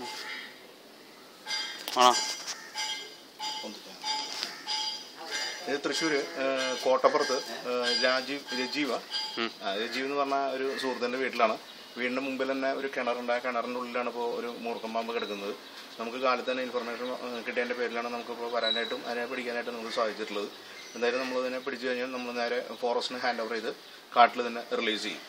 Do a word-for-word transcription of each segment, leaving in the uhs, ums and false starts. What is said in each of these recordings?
ആണോ? ഇത് തൃശ്ശൂർ കോട്ടപ്പുറത്ത് രാജീവ് രജീവ രജീവ് എന്ന് പറഞ്ഞ ഒരു സുഹൃത്തിൻ്റെ വീട്ടിലാണ്. വീടിൻ്റെ മുമ്പിൽ തന്നെ ഒരു കിണറുണ്ട്. ആ കിണറിൻ്റെ ഉള്ളിലാണ് ഇപ്പോൾ ഒരു മൂർഖൻ പാമ്പ് കിടക്കുന്നത്. നമുക്ക് കാലത്ത് തന്നെ ഇൻഫർമേഷൻ കിട്ടിയതിൻ്റെ പേരിലാണ് നമുക്കിപ്പോൾ വരാനായിട്ടും അതിനെ പിടിക്കാനായിട്ടും നമുക്ക് സാധിച്ചിട്ടുള്ളത്. എന്തായാലും നമ്മളതിനെ പിടിച്ചു കഴിഞ്ഞാൽ നമ്മൾ നേരെ ഫോറസ്റ്റിന് ഹാൻഡ് ഓവർ ചെയ്ത് കാട്ടിൽ തന്നെ റിലീസ് ചെയ്യും.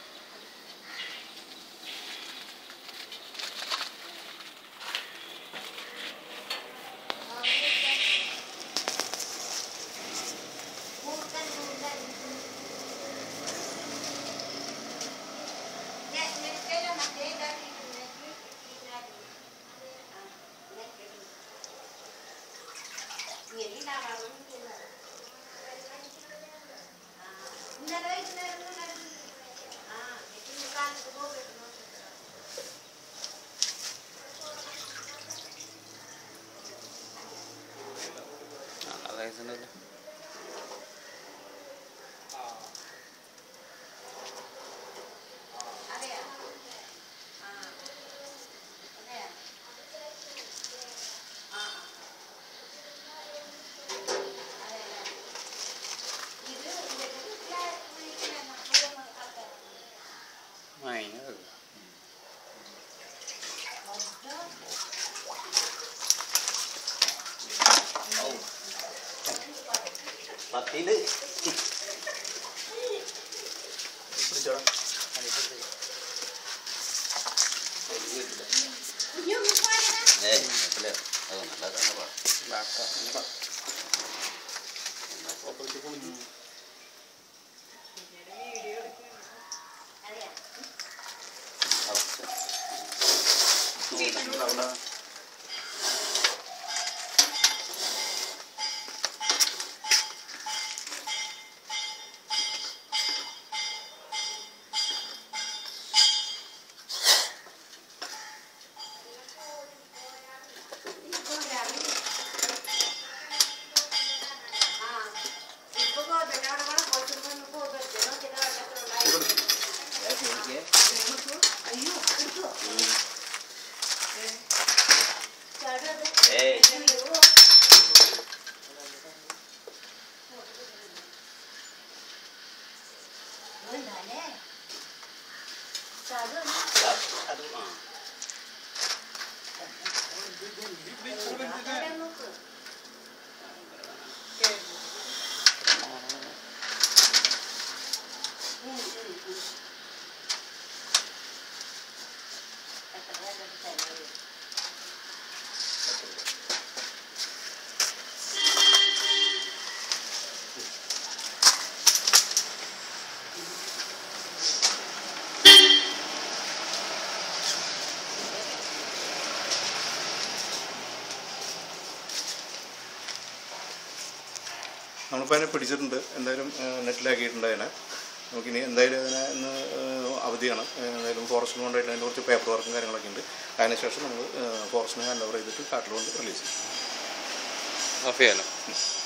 പത്തില് നമ്മളിപ്പോൾ അതിനെ പിടിച്ചിട്ടുണ്ട്. എന്തായാലും നെറ്റിലാക്കിയിട്ടുണ്ട് അതിനെ. നമുക്കിനി എന്തായാലും അതിനെ ഇന്ന് അവധിയാണ്. എന്തായാലും ഫോറസ്റ്റിന് കൊണ്ടുപോയിട്ട് അതിൻ്റെ കുറച്ച് പേപ്പർ വർക്കും കാര്യങ്ങളൊക്കെ ഉണ്ട്. അതിനുശേഷം നമ്മൾ ഫോറസ്റ്റിന് ഹാൻഡ് ഓവർ ചെയ്തിട്ട് കാട്ടിൽ കൊണ്ട് റിലീസ് ചെയ്യും.